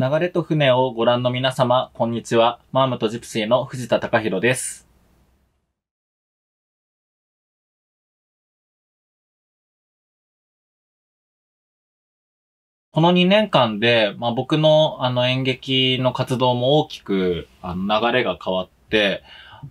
流れと船をご覧の皆様、こんにちは。マームとジプシーの藤田貴弘です。この2年間で、僕の演劇の活動も大きく流れが変わって、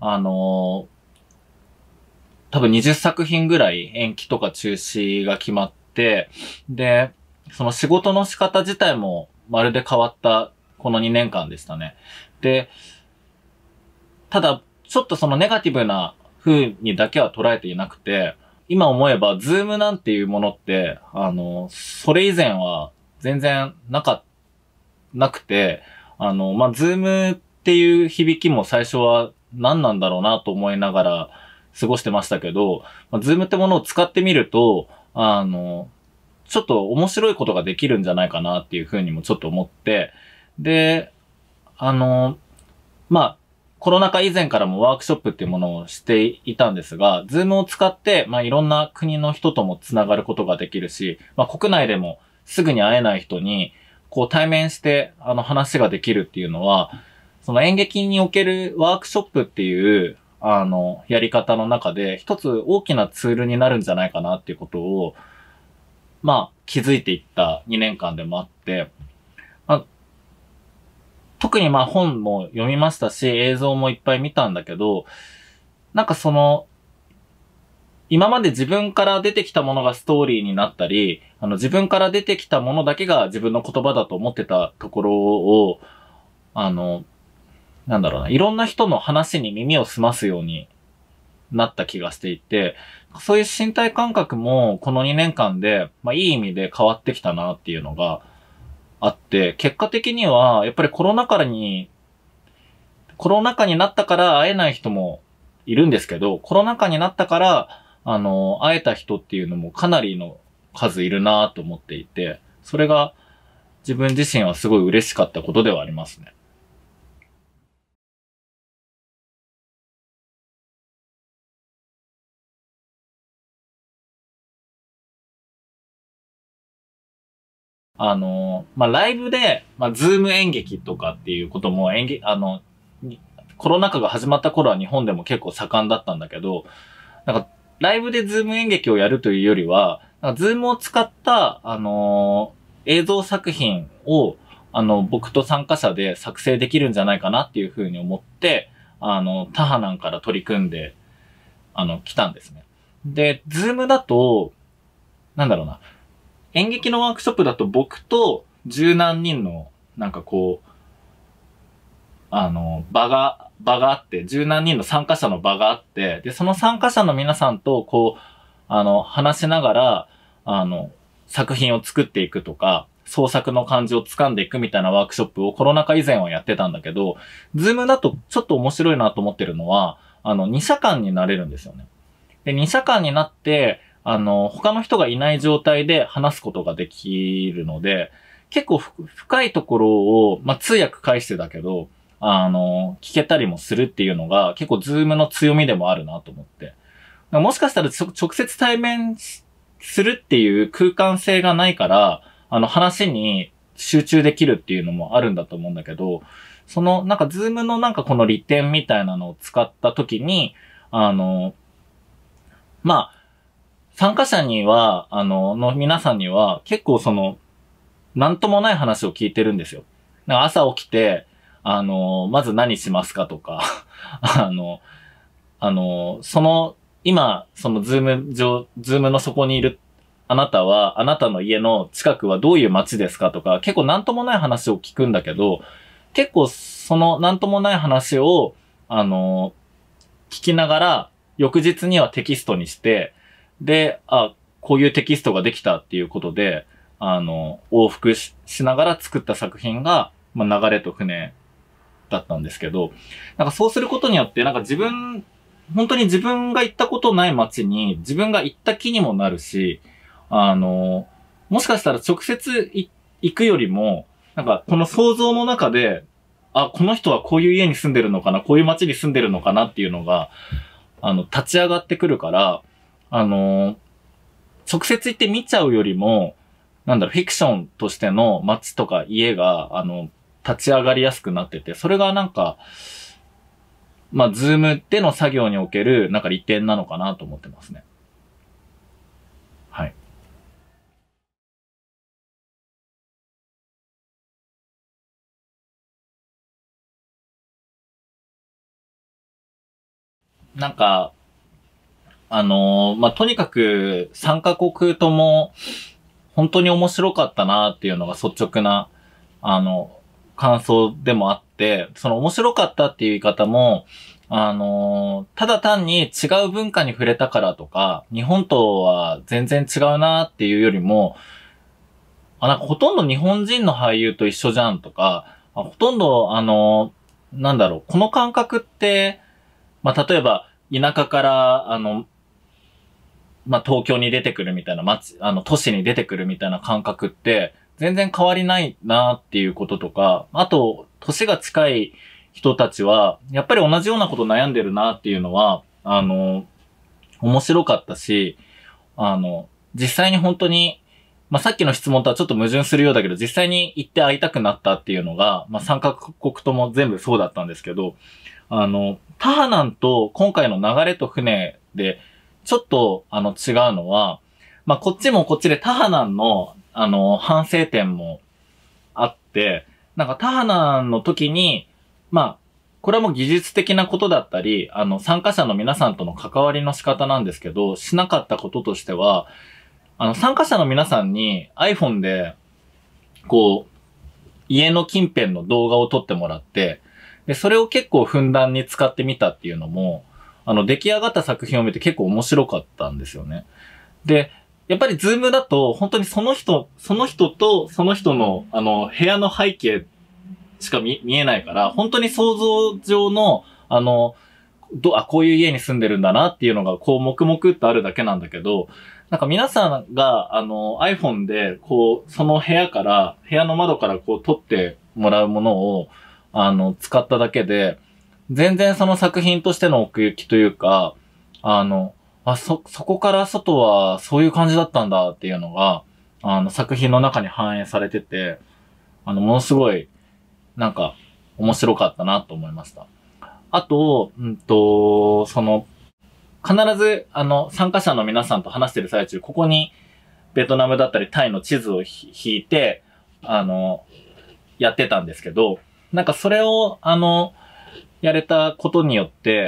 多分20作品ぐらい延期とか中止が決まって、で、その仕事の仕方自体もまるで変わったこの2年間でしたね。で、ただ、ちょっとそのネガティブな風にだけは捉えていなくて、今思えば、ズームなんていうものって、それ以前は全然なくて、ズームっていう響きも最初は何なんだろうなと思いながら過ごしてましたけど、ズームってものを使ってみると、ちょっと面白いことができるんじゃないかなっていうふうにもちょっと思って、で、コロナ禍以前からもワークショップっていうものをしていたんですが、ズームを使って、いろんな国の人ともつながることができるし、国内でもすぐに会えない人に、こう対面して、話ができるっていうのは、その演劇におけるワークショップっていう、やり方の中で、一つ大きなツールになるんじゃないかなっていうことを、気づいていった2年間でもあって、特に本も読みましたし、映像もいっぱい見たんだけど、今まで自分から出てきたものがストーリーになったり、自分から出てきたものだけが自分の言葉だと思ってたところを、いろんな人の話に耳を澄ますようになった気がしていて、そういう身体感覚もこの2年間で、いい意味で変わってきたなっていうのがあって、結果的には、やっぱりコロナ禍になったから会えない人もいるんですけど、コロナ禍になったから、会えた人っていうのもかなりの数いるなと思っていて、それが自分自身はすごい嬉しかったことではありますね。ライブで、ズーム演劇とかっていうこともコロナ禍が始まった頃は日本でも結構盛んだったんだけど、ライブでズーム演劇をやるというよりは、ズームを使った、映像作品を、僕と参加者で作成できるんじゃないかなっていうふうに思って、他派なんから取り組んで、来たんですね。で、ズームだと、演劇のワークショップだと僕と十何人の、場があって、十何人の参加者の場があって、で、その参加者の皆さんと、話しながら、作品を作っていくとか、創作の感じを掴んでいくみたいなワークショップをコロナ禍以前はやってたんだけど、ズームだとちょっと面白いなと思ってるのは、二者間になれるんですよね。で、二者間になって、他の人がいない状態で話すことができるので、結構深いところを、通訳介してだけど、聞けたりもするっていうのが結構ズームの強みでもあるなと思って。もしかしたら直接対面するっていう空間性がないから、話に集中できるっていうのもあるんだと思うんだけど、その、ズームのこの利点みたいなのを使った時に、参加者には、の皆さんには結構なんともない話を聞いてるんですよ。朝起きて、まず何しますかとか、今、ズームの底にいるあなたは、あなたの家の近くはどういう街ですかとか、結構なんともない話を聞くんだけど、結構そのなんともない話を、聞きながら、翌日にはテキストにして、で、こういうテキストができたっていうことで、往復しながら作った作品が、流れと船だったんですけど、そうすることによって、本当に自分が行ったことない街に自分が行った気にもなるし、もしかしたら直接行くよりも、この想像の中で、この人はこういう家に住んでるのかな、こういう街に住んでるのかなっていうのが、立ち上がってくるから、直接行って見ちゃうよりも、フィクションとしての街とか家が、 立ち上がりやすくなってて、それがなんか、まあ、ズームでの作業における、なんか利点なのかなと思ってますね。はい。なんか、まあ、とにかく3カ国とも本当に面白かったなっていうのが率直な、感想でもあって、その面白かったっていう言い方も、ただ単に違う文化に触れたからとか、日本とは全然違うなっていうよりも、なんかほとんど日本人の俳優と一緒じゃんとか、ほとんどなんだろう、この感覚って、まあ、例えば、田舎から、まあ、東京に出てくるみたいな都市に出てくるみたいな感覚って、全然変わりないなっていうこととか、あと、年が近い人たちは、やっぱり同じようなこと悩んでるなっていうのは、面白かったし、実際に本当に、まあ、さっきの質問とはちょっと矛盾するようだけど、実際に行って会いたくなったっていうのが、まあ、3カ国とも全部そうだったんですけど、タハナンと今回の流れと船で、ちょっと、違うのは、まあ、こっちもこっちでタハナンの、反省点もあって、なんかタハナンの時に、まあ、これはもう技術的なことだったり、参加者の皆さんとの関わりの仕方なんですけど、しなかったこととしては、参加者の皆さんに iPhone で、こう、家の近辺の動画を撮ってもらって、で、それを結構ふんだんに使ってみたっていうのも、出来上がった作品を見て結構面白かったんですよね。で、やっぱりズームだと、本当にその人とその人の、部屋の背景しか見えないから、本当に想像上の、こういう家に住んでるんだなっていうのが、こう、黙々とあるだけなんだけど、なんか皆さんが、iPhone で、こう、その部屋の窓からこう撮ってもらうものを、使っただけで、全然その作品としての奥行きというか、そこから外はそういう感じだったんだっていうのが、作品の中に反映されてて、ものすごい、なんか、面白かったなと思いました。あと、必ず、参加者の皆さんと話してる最中、ここに、ベトナムだったりタイの地図を引いて、やってたんですけど、なんかそれを、やれたことによって、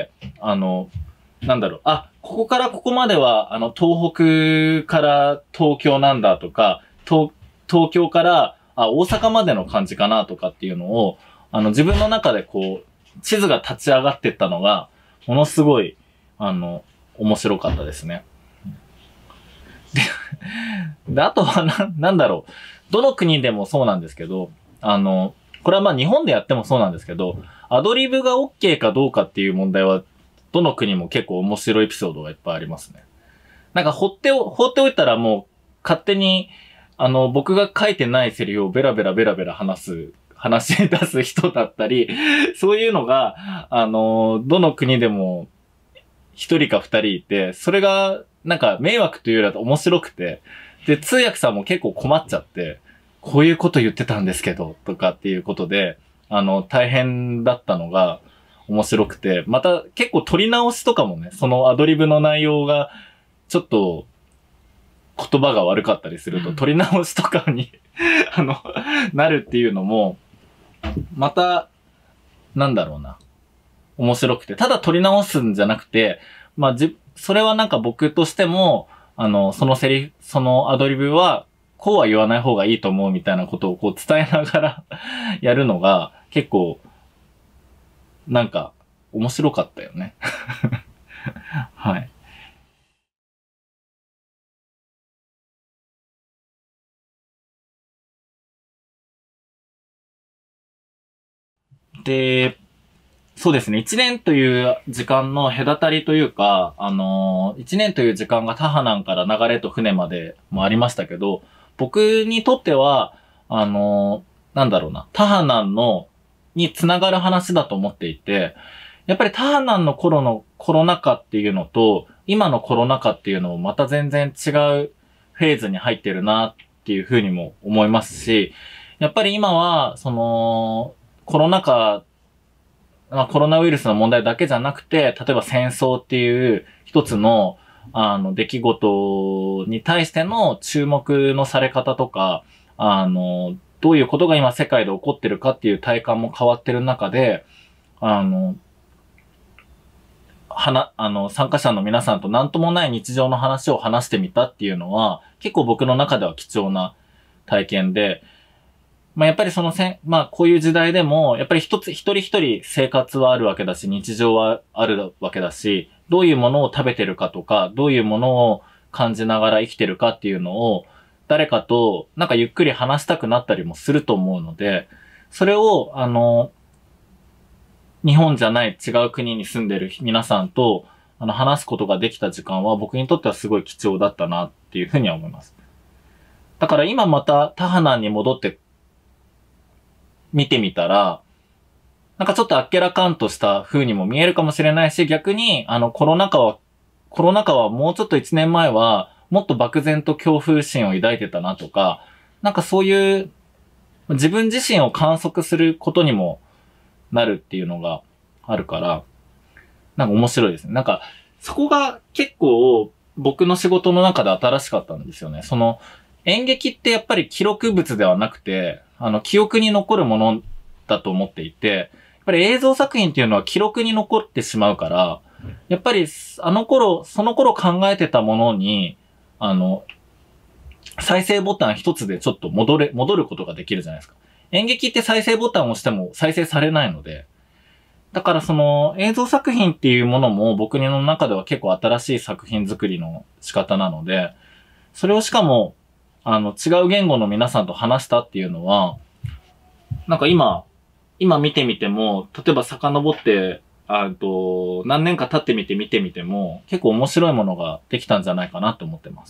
なんだろう、ここからここまでは、東北から東京なんだとか、東京から、大阪までの感じかなとかっていうのを、自分の中でこう、地図が立ち上がってったのが、ものすごい、面白かったですね。で、あとはなんだろう。どの国でもそうなんですけど、これはまあ日本でやってもそうなんですけど、アドリブが OK かどうかっていう問題は、どの国も結構面白いエピソードがいっぱいありますね。なんか放っておいたらもう勝手に、僕が書いてないセリフをベラベラ話し出す人だったり、そういうのが、どの国でも一人か二人いて、それがなんか迷惑というよりは面白くて、で、通訳さんも結構困っちゃって、こういうこと言ってたんですけど、とかっていうことで、大変だったのが面白くて、また結構撮り直しとかもね、そのアドリブの内容が、ちょっと、言葉が悪かったりすると、撮り直しとかになるっていうのも、また、なんだろうな。面白くて。ただ撮り直すんじゃなくて、まあ、それはなんか僕としても、そのアドリブは、こうは言わない方がいいと思うみたいなことをこう伝えながらやるのが、結構、なんか、面白かったよね。はい。で、そうですね。一年という時間の隔たりというか、一年という時間がタハナンから流れと船までもありましたけど、僕にとっては、なんだろうな、タハナンにつながる話だと思っていて、やっぱりタハナンの頃のコロナ禍っていうのと、今のコロナ禍っていうのもまた全然違うフェーズに入ってるなっていうふうにも思いますし、 やっぱり今は、コロナ禍、コロナウイルスの問題だけじゃなくて、例えば戦争っていう一つの、出来事に対しての注目のされ方とか、どういうことが今世界で起こってるかっていう体感も変わってる中で、参加者の皆さんと何ともない日常の話を話してみたっていうのは、結構僕の中では貴重な体験で、やっぱりこういう時代でも、やっぱり一人一人生活はあるわけだし、日常はあるわけだし、どういうものを食べてるかとか、どういうものを感じながら生きてるかっていうのを、誰かとゆっくり話したくなったりもすると思うので、それを、日本じゃない違う国に住んでる皆さんと、話すことができた時間は僕にとってはすごい貴重だったなっていうふうには思います。だから今またタハナに戻って見てみたら、ちょっとあっけらかんとした風にも見えるかもしれないし、逆に、コロナ禍はもうちょっと1年前は、もっと漠然と恐怖心を抱いてたなとか、そういう、自分自身を観測することにもなるっていうのがあるから、面白いですね。そこが結構僕の仕事の中で新しかったんですよね。演劇ってやっぱり記録物ではなくて、記憶に残るものだと思っていて、やっぱり映像作品っていうのは記録に残ってしまうから、やっぱりその頃考えてたものに、再生ボタン一つでちょっと戻ることができるじゃないですか。演劇って再生ボタンを押しても再生されないので、だから映像作品っていうものも僕の中では結構新しい作品作りの仕方なので、それをしかも、違う言語の皆さんと話したっていうのは、今見てみても、例えば遡って、何年か経って見てみても、結構面白いものができたんじゃないかなと思ってます。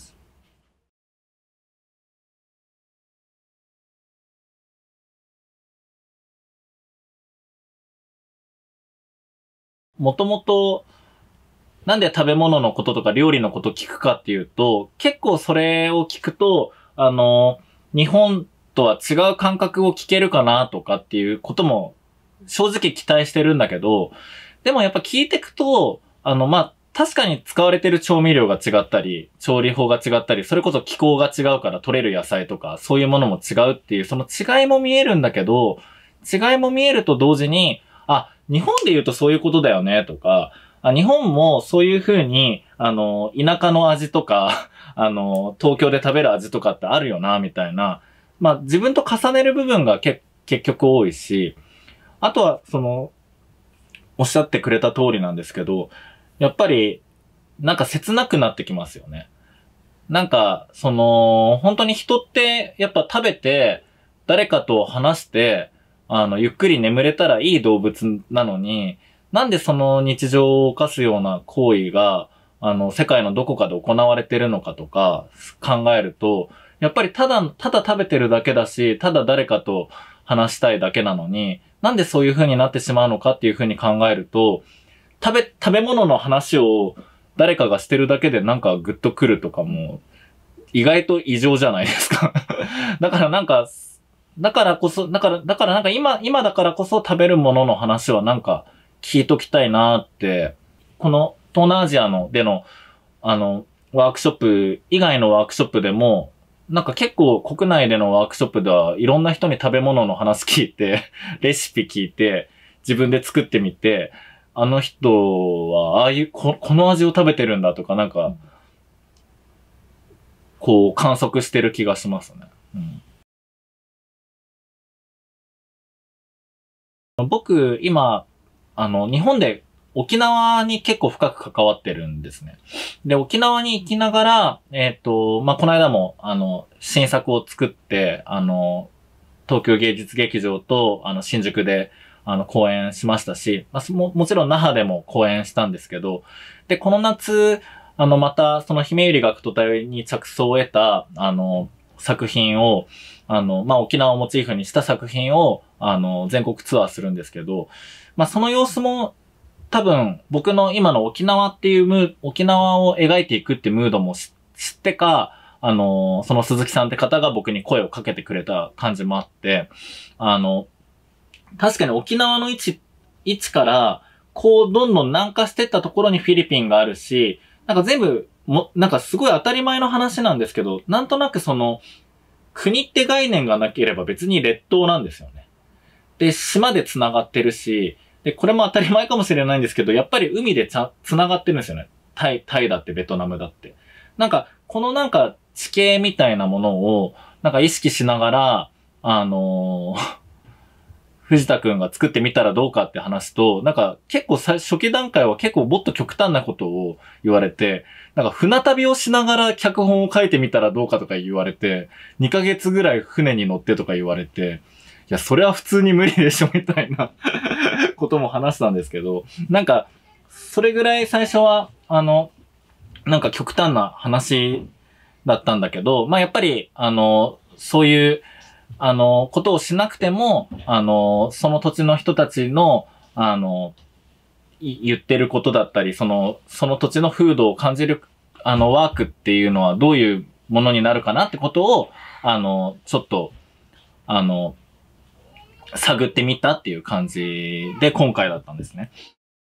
もともと、なんで食べ物のこととか料理のこと聞くかっていうと、結構それを聞くと、日本とは違う感覚を聞けるかなとかっていうことも正直期待してるんだけど、でもやっぱ聞いてくと、確かに使われてる調味料が違ったり、調理法が違ったり、それこそ気候が違うから取れる野菜とか、そういうものも違うっていう、その違いも見えるんだけど、違いも見えると同時に、日本で言うとそういうことだよねとか、日本もそういう風に、田舎の味とか、東京で食べる味とかってあるよな、みたいな。自分と重ねる部分が結局多いし、あとは、おっしゃってくれた通りなんですけど、やっぱり、切なくなってきますよね。本当に人って、やっぱ食べて、誰かと話して、ゆっくり眠れたらいい動物なのに、なんでその日常を犯すような行為が、世界のどこかで行われてるのかとか考えると、やっぱりただ食べてるだけだし、ただ誰かと話したいだけなのに、なんでそういう風になってしまうのかっていう風に考えると、食べ物の話を誰かがしてるだけでグッとくるとかも、意外と異常じゃないですか。だから今だからこそ食べるものの話は聞いときたいなって、この東南アジアでの、ワークショップ以外のワークショップでも、結構国内でのワークショップではいろんな人に食べ物の話聞いて、レシピ聞いて、自分で作ってみて、あの人はこの味を食べてるんだとか観測してる気がしますね。僕、今、日本で沖縄に結構深く関わってるんですね。で、沖縄に行きながら、この間も、新作を作って、東京芸術劇場と、新宿で、公演しましたし、もちろん那覇でも公演したんですけど、で、この夏、また、その姫百合学徒隊に着想を得た、作品を、沖縄をモチーフにした作品を、全国ツアーするんですけど、その様子も、多分、僕の今の沖縄を描いていくってムードも知ってか、 その鈴木さんって方が僕に声をかけてくれた感じもあって、確かに沖縄の位置から、こう、どんどん南下してったところにフィリピンがあるし、なんか全部、なんかすごい当たり前の話なんですけど、なんとなく国って概念がなければ別に列島なんですよね。で、島で繋がってるし、で、これも当たり前かもしれないんですけど、やっぱり海で繋がってるんですよね。タイだってベトナムだって。なんか、このなんか地形みたいなものを、なんか意識しながら、藤田くんが作ってみたらどうかって話と、なんか結構初期段階は結構もっと極端なことを言われて、なんか船旅をしながら脚本を書いてみたらどうかとか言われて、2ヶ月ぐらい船に乗ってとか言われて、いや、それは普通に無理でしょみたいなことも話したんですけど、なんか、それぐらい最初は、なんか極端な話だったんだけど、まあやっぱり、そういう、ことをしなくても、その土地の人たちの、言ってることだったり、その土地の風土を感じる、ワークっていうのはどういうものになるかなってことを、ちょっと、探ってみたっていう感じで今回だったんですね。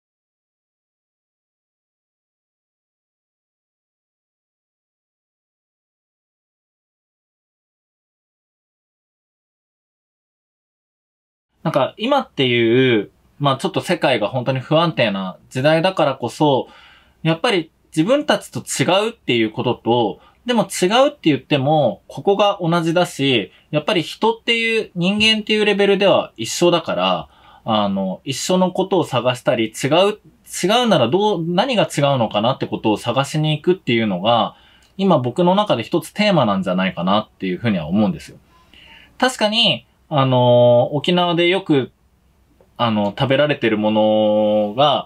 なんか今っていう、まあちょっと世界が本当に不安定な時代だからこそ、やっぱり自分たちと違うっていうことと、でも違うって言っても、ここが同じだし、やっぱり人っていう、人間っていうレベルでは一緒だから、一緒のことを探したり、違うなら何が違うのかなってことを探しに行くっていうのが、今僕の中で一つテーマなんじゃないかなっていうふうには思うんですよ。確かに、沖縄でよく、食べられてるものが、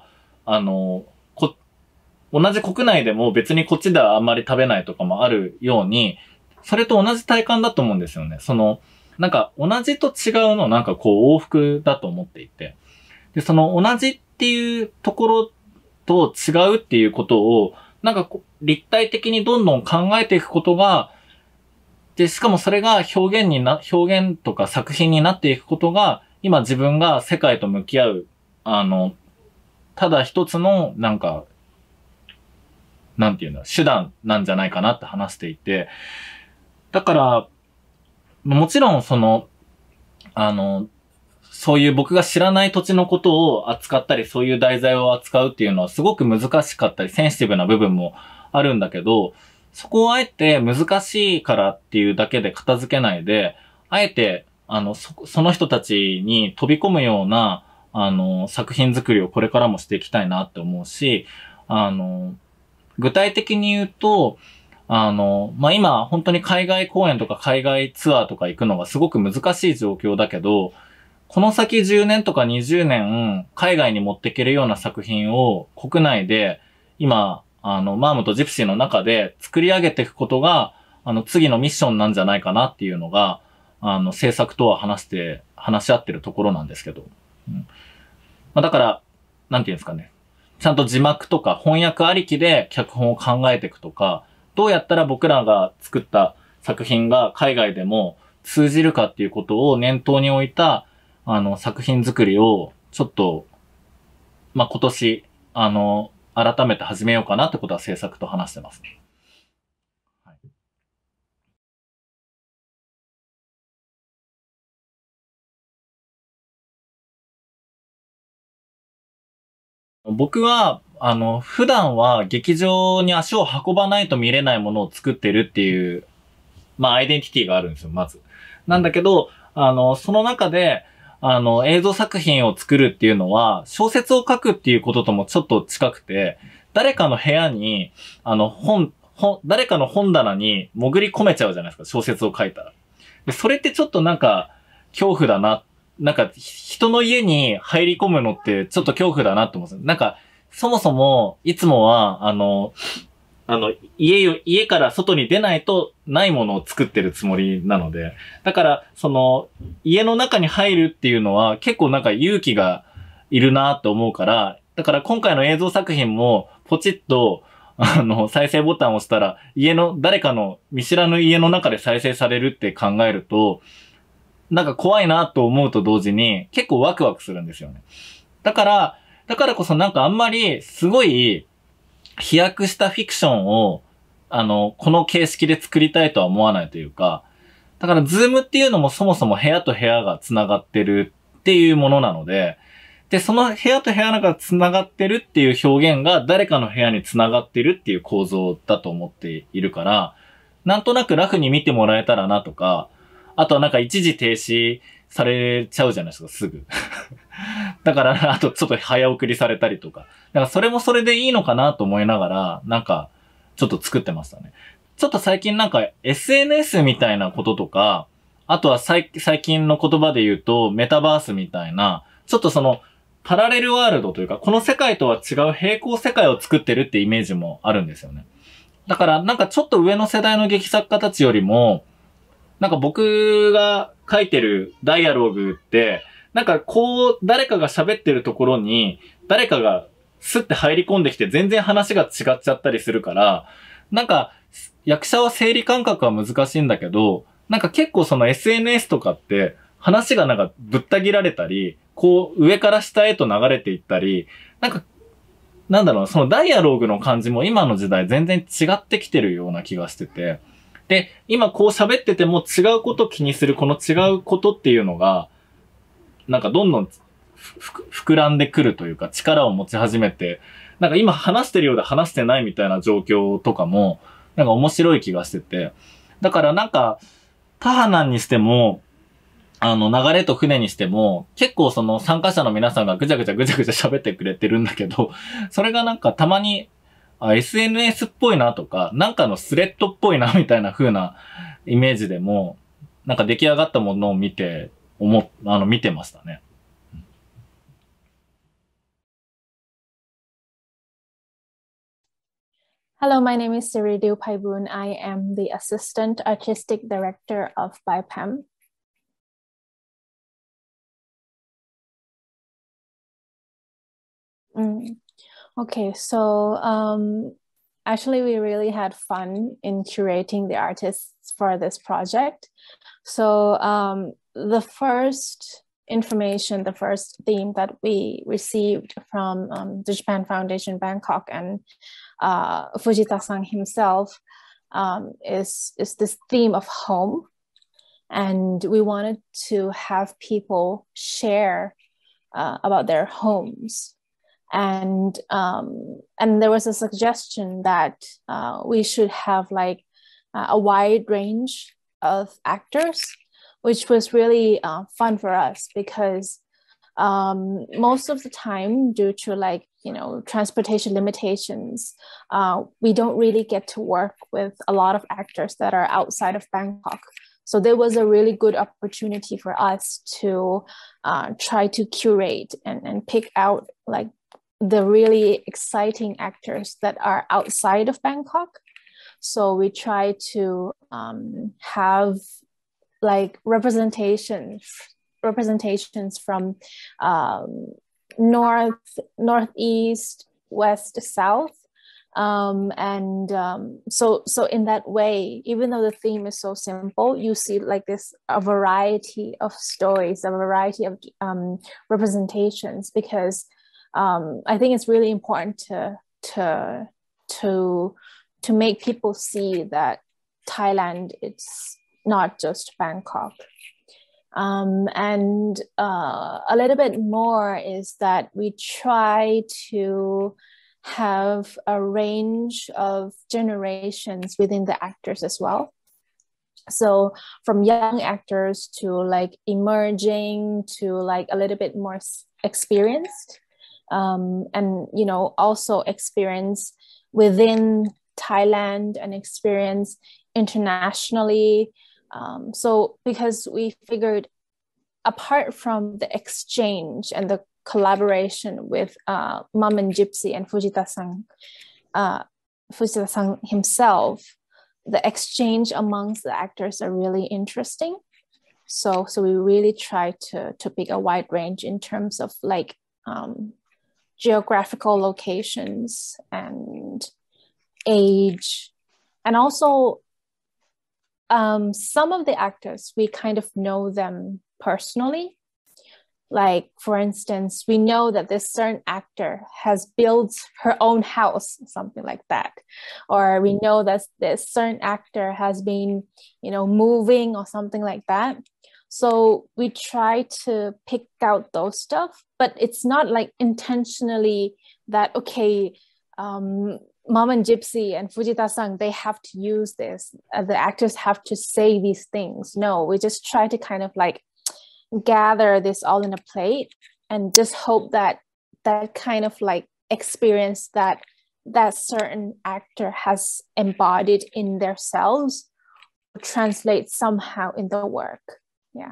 同じ国内でも別にこっちではあんまり食べないとかもあるように、それと同じ体感だと思うんですよね。なんか同じと違うのなんかこう往復だと思っていて。で、その同じっていうところと違うっていうことを、なんか立体的にどんどん考えていくことが、で、しかもそれが表現とか作品になっていくことが、今自分が世界と向き合う、ただ一つの、なんか、なんていうの、手段なんじゃないかなって話していて、だから、もちろんそういう僕が知らない土地のことを扱ったり、そういう題材を扱うっていうのはすごく難しかったり、センシティブな部分もあるんだけど、そこをあえて難しいからっていうだけで片付けないで、あえて、その人たちに飛び込むような、作品作りをこれからもしていきたいなって思うし、具体的に言うと、まあ、今、本当に海外公演とか海外ツアーとか行くのがすごく難しい状況だけど、この先10年とか20年、海外に持っていけるような作品を国内で、今、マームとジプシーの中で作り上げていくことが、次のミッションなんじゃないかなっていうのが、制作とは話し合ってるところなんですけど。うんまあ、だから、なんていうんですかね。ちゃんと字幕とか翻訳ありきで脚本を考えていくとか、どうやったら僕らが作った作品が海外でも通じるかっていうことを念頭に置いた、作品作りをちょっと、まあ、今年、改めて始めようかなってことは制作と話してますね。はい、僕は、普段は劇場に足を運ばないと見れないものを作ってるっていう、まあ、アイデンティティがあるんですよ、まず。なんだけど、その中で、映像作品を作るっていうのは、小説を書くっていうことともちょっと近くて、誰かの部屋に、誰かの本棚に潜り込めちゃうじゃないですか、小説を書いたら。で、それってちょっとなんか、恐怖だな。なんか、人の家に入り込むのってちょっと恐怖だなって思うんですよ。なんか、そもそも、いつもは、家から外に出ないとないものを作ってるつもりなので、だから、家の中に入るっていうのは結構なんか勇気がいるなって思うから、だから今回の映像作品もポチッと、 再生ボタンを押したら、誰かの見知らぬ家の中で再生されるって考えると、なんか怖いなと思うと同時に、結構ワクワクするんですよね。だからこそなんかあんまり、すごい、飛躍したフィクションを、この形式で作りたいとは思わないというか、だからズームっていうのもそもそも部屋と部屋が繋がってるっていうものなので、で、その部屋と部屋が繋がってるっていう表現が誰かの部屋に繋がってるっていう構造だと思っているから、なんとなくラフに見てもらえたらなとか、あとはなんか一時停止されちゃうじゃないですか、すぐ。だから、あとちょっと早送りされたりとか。だからそれもそれでいいのかなと思いながら、なんか、ちょっと作ってましたね。ちょっと最近なんか SNS みたいなこととか、あとは最近の言葉で言うとメタバースみたいな、ちょっとそのパラレルワールドというか、この世界とは違う平行世界を作ってるってイメージもあるんですよね。だからなんかちょっと上の世代の劇作家たちよりも、なんか僕が書いてるダイアログって、なんかこう誰かが喋ってるところに誰かがスッて入り込んできて全然話が違っちゃったりするから、なんか役者は整理感覚は難しいんだけど、なんか結構その SNS とかって話がなんかぶった切られたり、こう上から下へと流れていったり、なんかなんだろう、そのダイアログの感じも今の時代全然違ってきてるような気がしてて、で、今こう喋ってても違うことを気にするこの違うことっていうのが、なんかどんどん膨らんでくるというか力を持ち始めて、なんか今話してるようで話してないみたいな状況とかも、なんか面白い気がしてて。だからなんか、タハナンにしても、流れと船にしても、結構その参加者の皆さんがぐちゃぐちゃ喋ってくれてるんだけど、それがなんかたまに、SNS っぽいなとか、なんかのスレッドっぽいなみたいな風なイメージでも、なんか出来上がったものを見て、見てましたね。 Hello, my name is Siridu Paibun. I am the Assistant Artistic Director of BIPAM. Okay, so actually we really had fun in curating the artists for this project. So the first information, the first theme that we received from the Japan Foundation Bangkok and Fujita-san himself is this theme of home. And we wanted to have people share about their homes. And there was a suggestion that we should have like a wide range of actors, which was really fun for us because most of the time, due to like transportation limitations, we don't really get to work with a lot of actors that are outside of Bangkok. So there was a really good opportunity for us to try to curate and pick out like the really exciting actors that are outside of Bangkok. So we try to have like representations from north, northeast, west, south. So in that way, even though the theme is so simple, you see like this a variety of stories, a variety of representations, because I think it's really important to make people see that Thailand, it's not just Bangkok. And a little bit more is that we try to have a range of generations within the actors as well. So from young actors to like emerging to like a little bit more experienced, and also experience within Thailand and experience internationally. So because we figured apart from the exchange and the collaboration with Mom and Gypsy and Fujita-san himself, the exchange amongst the actors are really interesting. So we really try to pick a wide range in terms of like geographical locations and age, and also some of the actors, we kind of know them personally. Like, for instance, we know that this certain actor has built her own house, something like that. Or we know that this certain actor has been, moving or something like that. So we try to pick out those stuff, but it's not like intentionally that, okay, Mom and Gypsy and Fujita-san, they have to use this. The actors have to say these things. No, we just try to kind of like gather this all in a plate and just hope that that kind of like experience that certain actor has embodied in themselves translate somehow in the work. Yeah.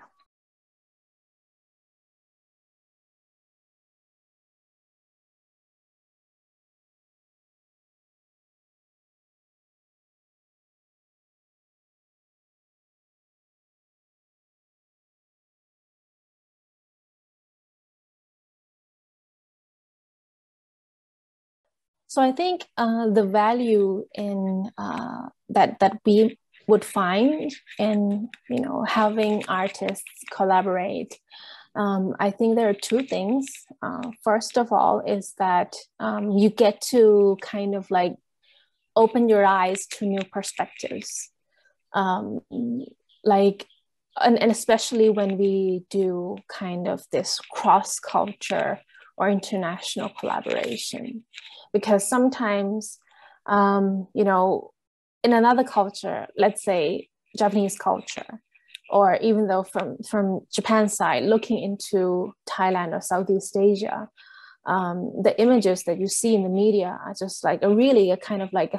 So I think the value in that we would find in having artists collaborate. I think there are two things. First of all, is that you get to kind of like open your eyes to new perspectives. Like, and especially when we do kind of this cross-culture or international collaboration, because sometimes, in another culture, let's say Japanese culture, or even though from Japan's side, looking into Thailand or Southeast Asia, the images that you see in the media are just like a kind of like a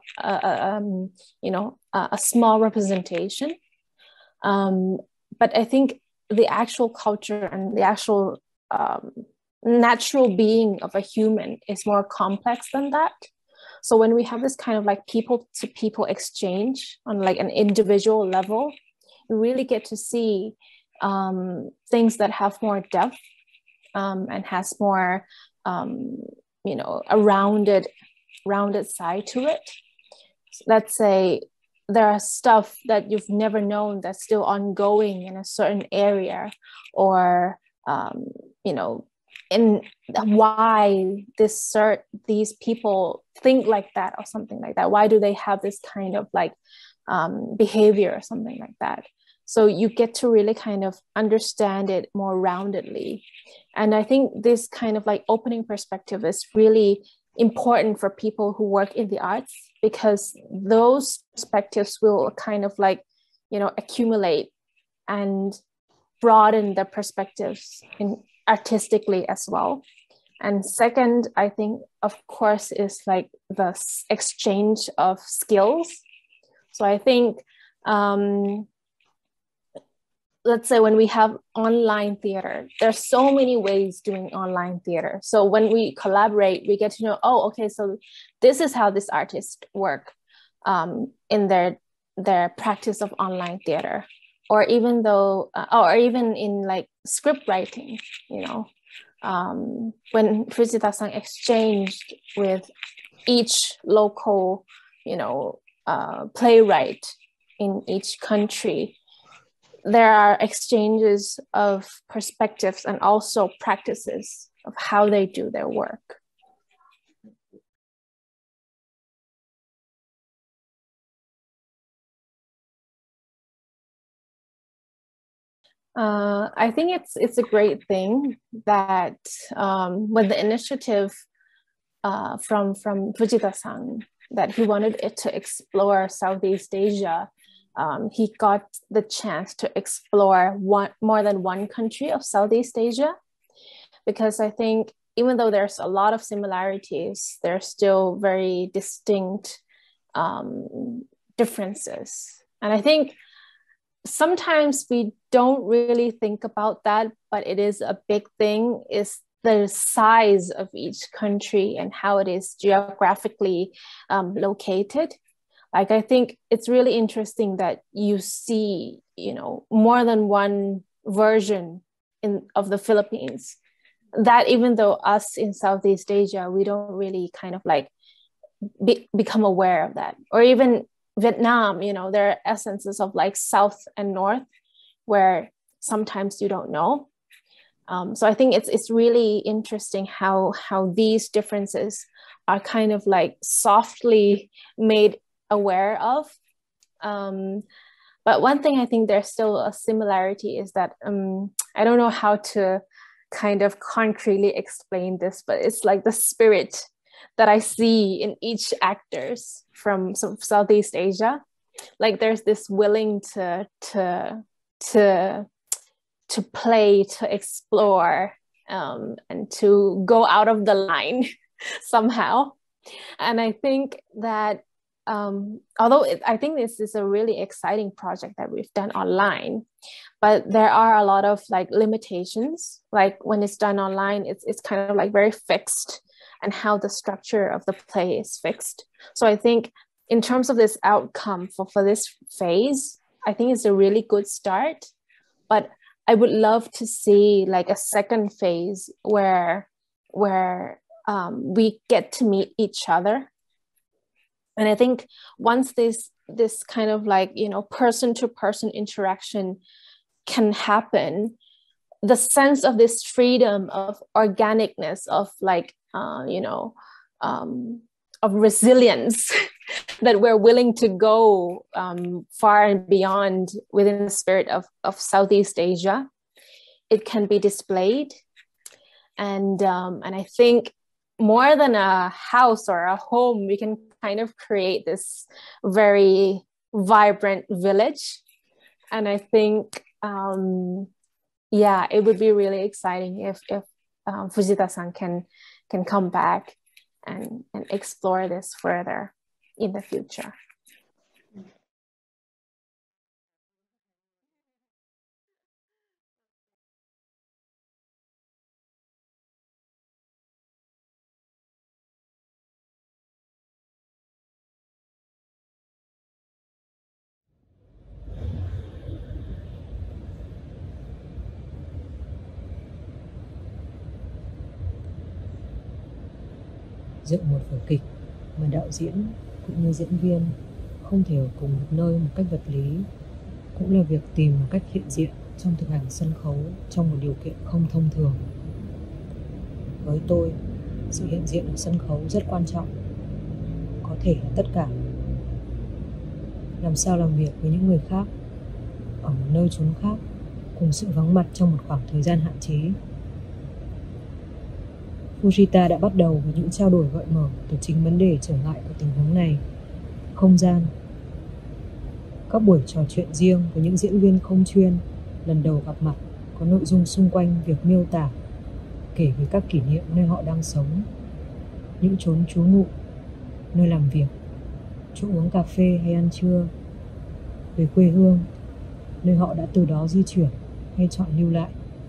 small representation. But I think the actual culture and the actual natural being of a human is more complex than that. So when we have this kind of like people to people exchange on like an individual level, you really get to see things that have more depth and has more, a rounded side to it. Let's say there are stuff that you've never known that's still ongoing in a certain area, or in why these people think like that or something like that. Why do they have this kind of like behavior or something like that? So you get to really kind of understand it more roundedly. And I think this kind of like opening perspective is really important for people who work in the arts, because those perspectives will kind of like, accumulate and broaden the perspectives artistically as well. And second, I think, of course, is like the exchange of skills. So I think, let's say when we have online theater, there's so many ways doing online theater. So when we collaborate, we get to know, oh, okay, so this is how this artist work in their practice of online theater, or even in like script writing, when Fujita-san exchanged with each local, playwright in each country, there are exchanges of perspectives and also practices of how they do their work. I think it's a great thing that with the initiative from Fujita-san, that he wanted it to explore Southeast Asia. He got the chance to explore more than one country of Southeast Asia, because I think even though there's a lot of similarities, there's still very distinct differences. And I think sometimes we don't really think about that, but it is a big thing, is the size of each country and how it is geographically located. Like, I think it's really interesting that you see, more than one version of the Philippines, that even though us in Southeast Asia, we don't really kind of like become aware of that. Or even Vietnam, you know, there are essences of like South and North where sometimes you don't know. So I think it's really interesting how these differences are kind of like softly made aware of. But one thing I think there's still a similarity is that I don't know how to kind of concretely explain this, but it's like the spirit that I see in each actors from Southeast Asia. Like there's this willing to play, to explore, and to go out of the line somehow. And I think that although I think this is a really exciting project that we've done online, but there are a lot of like limitations. Like when it's done online, it's kind of like very fixed, and how the structure of the play is fixed. So I think in terms of this outcome for this phase, I think it's a really good start. But I would love to see like a second phase where we get to meet each other. And I think once this kind of like, you know, person to person interaction can happen, the sense of this freedom, of organicness, of like, you know, of resilience that we're willing to go far and beyond within the spirit of Southeast Asia, it can be displayed. And I think more than a house or a home, we can kind of create this very vibrant village. And I think, yeah, it would be really exciting if Fujita-san can come back and explore this further in the future. Dựng một vở kịch mà đạo diễn cũng như diễn viên không thể ở cùng một nơi một cách vật lý cũng là việc tìm một cách hiện diện trong thực hành sân khấu trong một điều kiện không thông thường. Với tôi, sự hiện diện ở sân khấu rất quan trọng, có thể là tất cả. Làm sao làm việc với những người khác ở một nơi chốn khác cùng sự vắng mặt trong một khoảng thời gian hạn chế. Fujita đã bắt đầu với những trao đổi gợi mở từ chính vấn đề trở ngại của tình huống này, không gian. Các buổi trò chuyện riêng với những diễn viên không chuyên lần đầu gặp mặt có nội dung xung quanh việc miêu tả, kể về các kỷ niệm nơi họ đang sống, những chốn trú ngụ, nơi làm việc, chỗ uống cà phê hay ăn trưa, về quê hương, nơi họ đã từ đó di chuyển hay chọn lưu lại.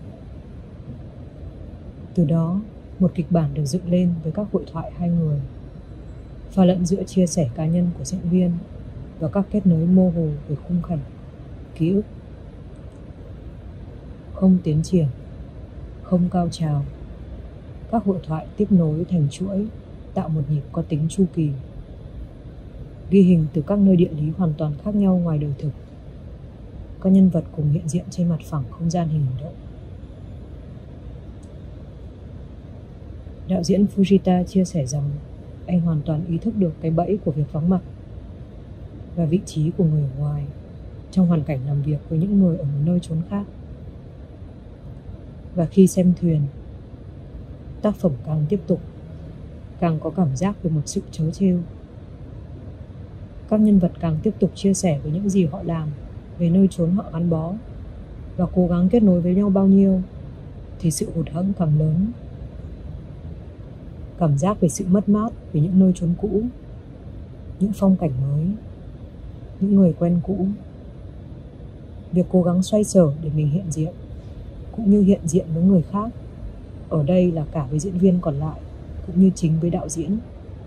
Từ đó, một kịch bản được dựng lên với các hội thoại hai người, pha lẫn giữa chia sẻ cá nhân của diễn viên và các kết nối mơ hồ về khung cảnh, ký ức. Không tiến triển, không cao trào, các hội thoại tiếp nối thành chuỗi, tạo một nhịp có tính chu kỳ. Ghi hình từ các nơi địa lý hoàn toàn khác nhau ngoài đời thực. Các nhân vật cùng hiện diện trên mặt phẳng không gian hình động. Đạo diễn Fujita chia sẻ rằng anh hoàn toàn ý thức được cái bẫy của việc vắng mặt và vị trí của người ngoài trong hoàn cảnh làm việc với những người ở một nơi chốn khác. Và khi xem thuyền, tác phẩm càng tiếp tục, càng có cảm giác về một sự trớ trêu. Các nhân vật càng tiếp tục chia sẻ với những gì họ làm, về nơi chốn họ gắn bó, và cố gắng kết nối với nhau bao nhiêu, thì sự hụt hẫng càng lớn. Cảm giác về sự mất mát về những nơi chốn cũ, những phong cảnh mới, những người quen cũ. Việc cố gắng xoay sở để mình hiện diện, cũng như hiện diện với người khác, ở đây là cả với diễn viên còn lại, cũng như chính với đạo diễn.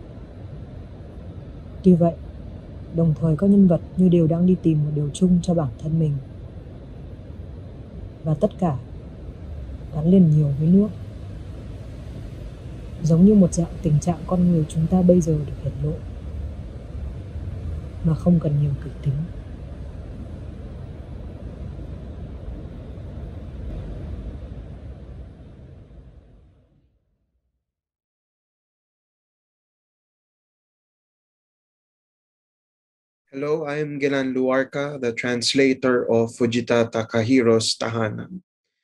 Tuy vậy, đồng thời các nhân vật như đều đang đi tìm một điều chung cho bản thân mình. Và tất cả gắn liền nhiều với nước. giống như một dạng tình trạng con người chúng ta bây giờ được hiển lộ, mà không cần nhiều kịch tính. Hello, I'm Gelan Luarca, the translator of Fujita Takahiro's Tahanan.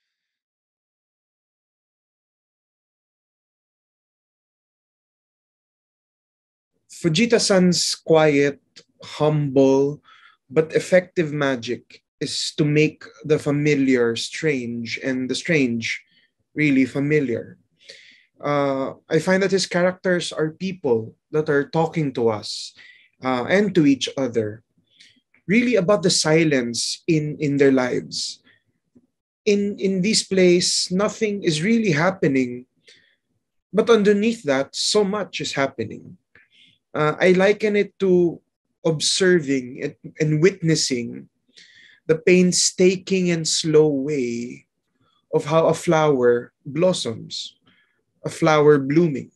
Fujita-san's quiet, humble, but effective magic is to make the familiar strange and the strange really familiar. I find that his characters are people that are talking to us and to each other, really about the silence in their lives. In this place, nothing is really happening, but underneath that, so much is happening. I liken it to observing and witnessing the painstaking and slow way of how a flower blossoms, a flower blooming.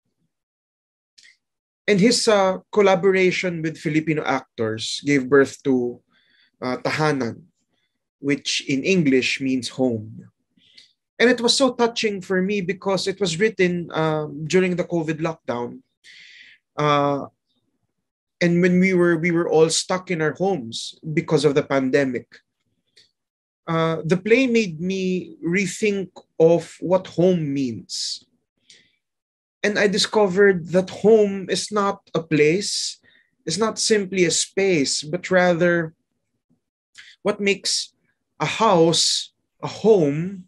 And his collaboration with Filipino actors gave birth to Tahanan, which in English means home. And it was so touching for me because it was written during the COVID lockdown. And when we were all stuck in our homes because of the pandemic. The play made me rethink of what home means. And I discovered that home is not a place, it's not simply a space, but rather what makes a house, a home,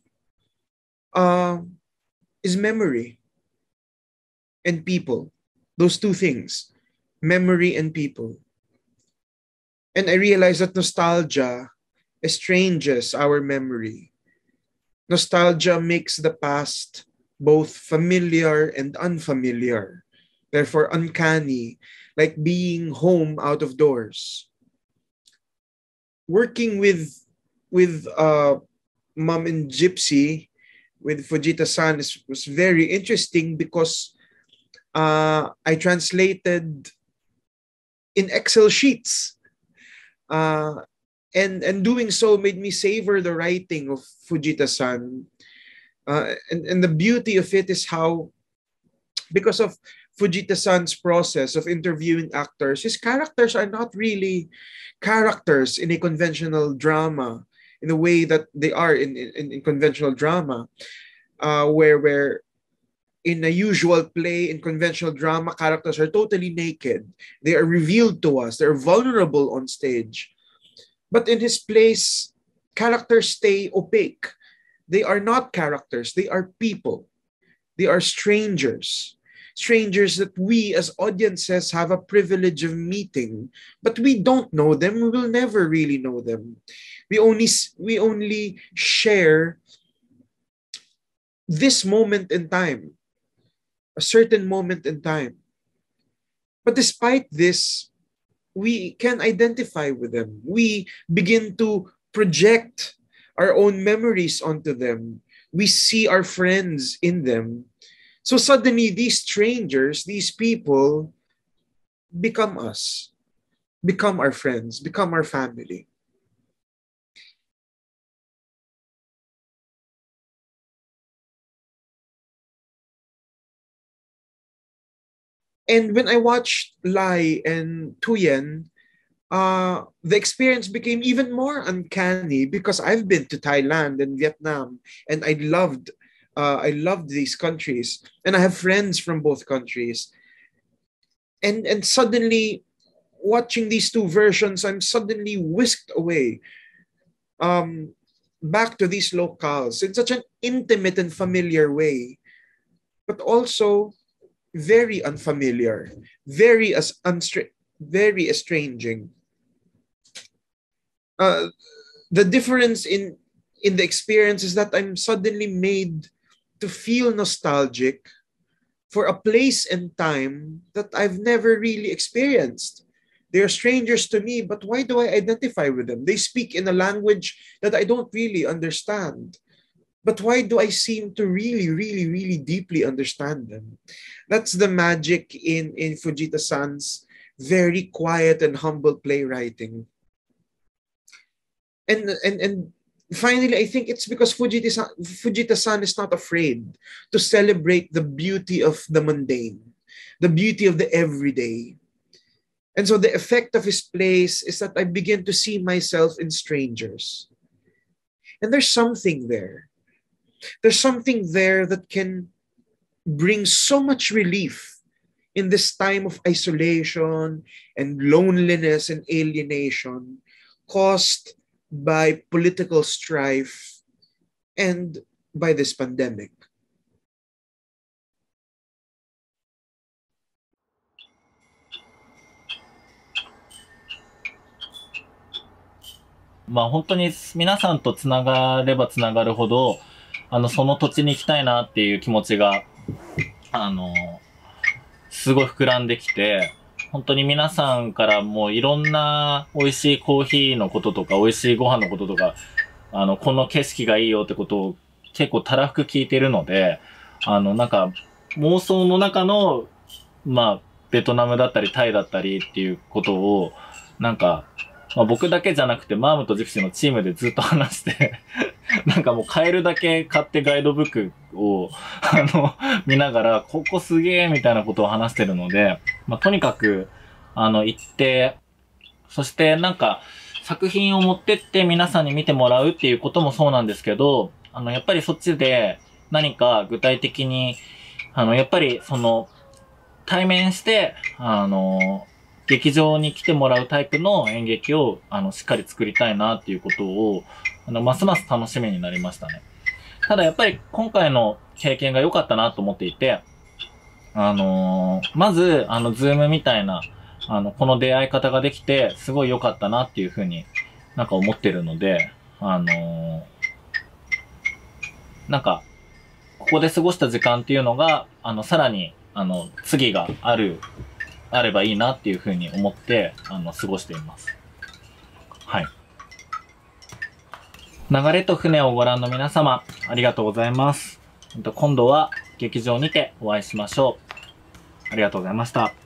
is memory and people. Those two things, memory and people. And I realized that nostalgia estranges our memory. Nostalgia makes the past both familiar and unfamiliar, therefore uncanny, like being home out of doors. Working with Mom and Gypsy, with Fujita-san was very interesting because I translated in Excel sheets. And doing so made me savor the writing of Fujita-san. And the beauty of it is how, because of Fujita-san's process of interviewing actors, his characters are not really characters in a conventional drama, in the way that they are in conventional drama, where in a usual play, in conventional drama, characters are totally naked. They are revealed to us. They're vulnerable on stage. But in his plays, characters stay opaque. They are not characters. They are people. They are strangers. Strangers that we as audiences have a privilege of meeting. But we don't know them. We will never really know them. We only share this moment in time. A certain moment in time. But despite this, we can identify with them. We begin to project our own memories onto them. We see our friends in them. So suddenly these strangers, these people become us, become our friends, become our family. And when I watched Lai and Tuyen, the experience became even more uncanny because I've been to Thailand and Vietnam, and I loved these countries, and I have friends from both countries. And suddenly, watching these two versions, I'm suddenly whisked away, back to these locales in such an intimate and familiar way, but also very unfamiliar, very estranging. The difference in the experience is that I'm suddenly made to feel nostalgic for a place and time that I've never really experienced. They are strangers to me, but why do I identify with them? They speak in a language that I don't really understand. But why do I seem to really, really, really deeply understand them? That's the magic in Fujita-san's very quiet and humble playwriting. And finally, I think it's because Fujita-san is not afraid to celebrate the beauty of the mundane, the beauty of the everyday. And so the effect of his plays is that I begin to see myself in strangers. And there's something there. There's something there that can bring so much relief in this time of isolation and loneliness and alienation caused by political strife and by this pandemic. 本当に皆さんとつながればつながるほど、その土地に行きたいなっていう気持ちが、すごい膨らんできて、本当に皆さんからもういろんな美味しいコーヒーのこととか、美味しいご飯のこととか、この景色がいいよってことを結構たらふく聞いてるので、なんか妄想の中の、ベトナムだったりタイだったりっていうことを、なんか、僕だけじゃなくて、マームとジプシーのチームでずっと話してなんかもう買えるだけ買ってガイドブックを、見ながら、ここすげえみたいなことを話してるので、とにかく、行って、そしてなんか、作品を持ってって皆さんに見てもらうっていうこともそうなんですけど、やっぱりそっちで何か具体的に、やっぱり対面して、劇場に来てもらうタイプの演劇を、しっかり作りたいなっていうことを、ますます楽しみになりましたね。ただやっぱり今回の経験が良かったなと思っていて、まず、ズームみたいな、この出会い方ができて、すごい良かったなっていうふうになんか思ってるので、なんか、ここで過ごした時間っていうのが、さらに、次があればいいなっていうふうに思って、過ごしています。はい。流れと船をご覧の皆様、ありがとうございます。今度は劇場にてお会いしましょう。ありがとうございました。